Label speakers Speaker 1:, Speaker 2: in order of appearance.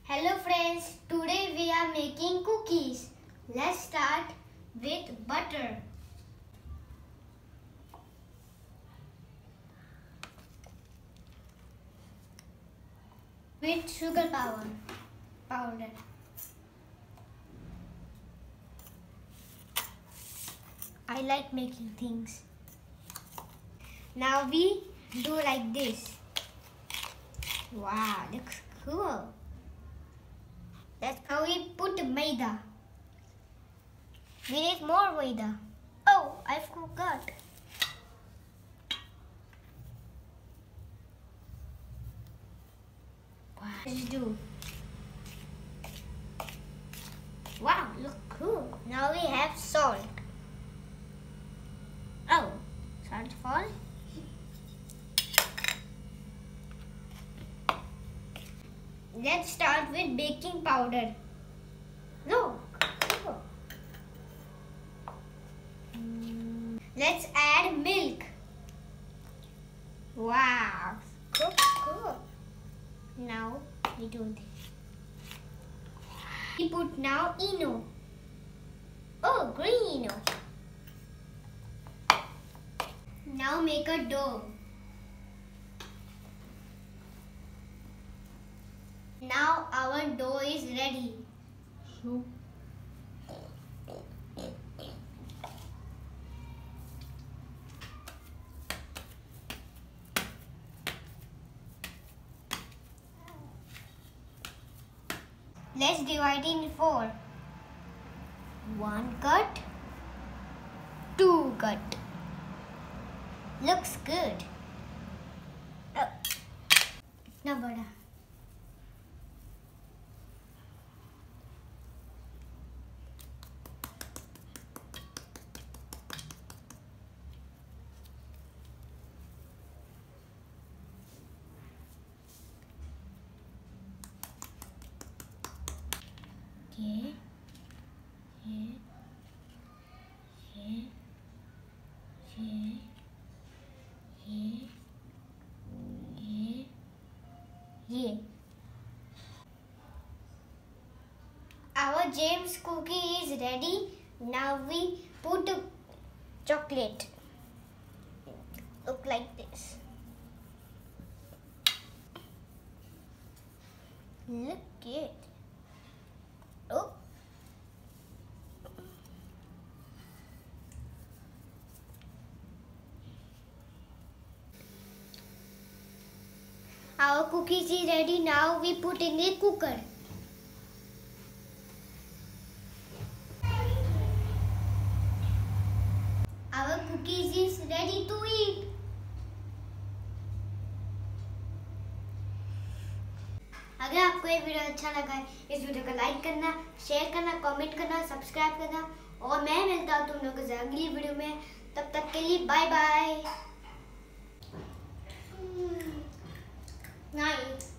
Speaker 1: Hello friends, today we are making cookies. Let's start with butter. With sugar powder. I like making things. Now we do like this. Wow, looks cool. That's how we put maida. We need more maida. Oh, I forgot. Wow. Let's do. Wow, look cool. Now we have salt. Oh, salt fall. Let's start with baking powder. No. Oh. Let's add milk. Wow. Cool. Now we do this. We put now Eno. Oh, green Eno. Now make a dough. Now our dough is ready. Let's divide in 4. 1 cut, 2 cut. Looks good. Oh, इतना बड़ा. ये Our James cookie is ready. Now we put chocolate. Look like this. Look it. Oh. Our cookies is ready. Now we put in a cooker. Our cookies is ready to eat. अगर आपको ये video अच्छा लगा है, इस video को like करना, share करना, कमेंट करना, सब्सक्राइब करना और मैं मिलता हूँ तुम लोगों से अगली वीडियो में. तब तक के लिए बाय बाय. Night.